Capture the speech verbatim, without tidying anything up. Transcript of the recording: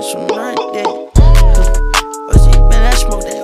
from right there. Oh, she been that smoke that